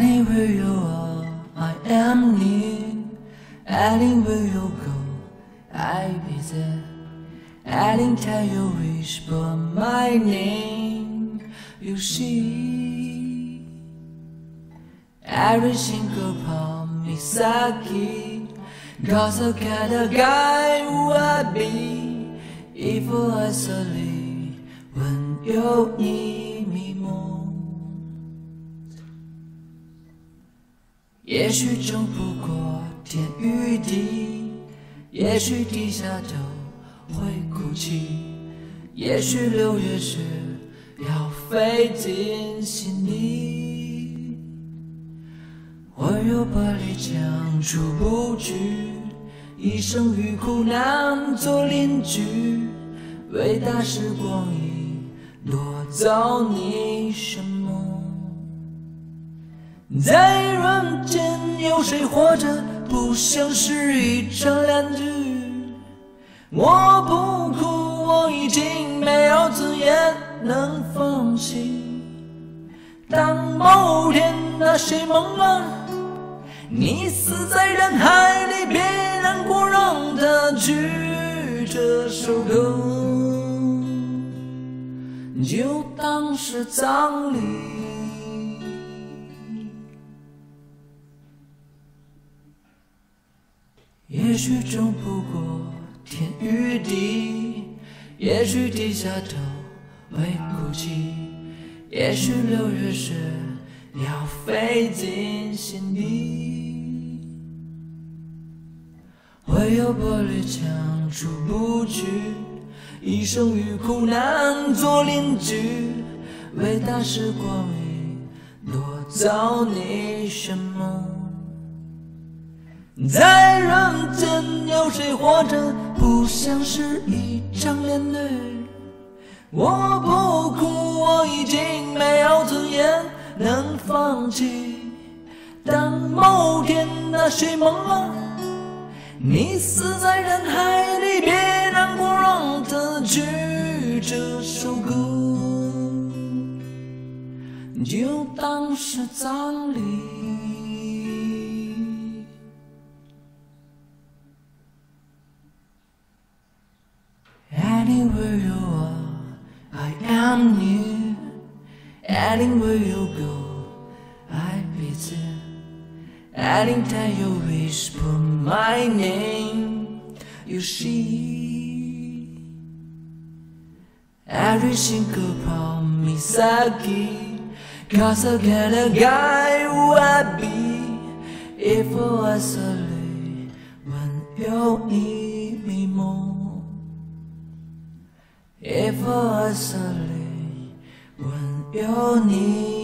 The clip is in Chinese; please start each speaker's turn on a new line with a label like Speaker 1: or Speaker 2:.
Speaker 1: Anywhere you are, I am near. Anywhere you go, I'll be there. Anytime you whisper my name, you see every single promise I keep. 'Cause the kind of guy who I'd be if I sleep when you need me more. 也许争不过天与地，也许低下头会哭泣，也许6月时要飞进心里。我有把理讲出不去，一生与苦难做邻居，伟大时光已夺走你什么？在人间有谁活着不像是一场烂剧？我不哭，我已经没有字眼能放弃。当某天那谁懵了，你死在人海里，别难过，让它去这首歌，就当是葬礼。也许争不过天与地，也许低下头会哭泣，也许6月时要飞进心底。会有玻璃墙出不去，一生与苦难做邻居，伟大时光已夺走你什么？在人间有谁活着不像是一场连队？我不哭，我已经没有尊严能放弃。当某天那谁懵了，你死在人海里，别难过，让它去这首歌，就当是葬礼。Anywhere you are, I am near. Anywhere you go, I'll be there. Anytime you whisper my name, you see every single promise I keep. 'Cause I kind of guy who I'd be if I was late when you need me more. If I was late when you need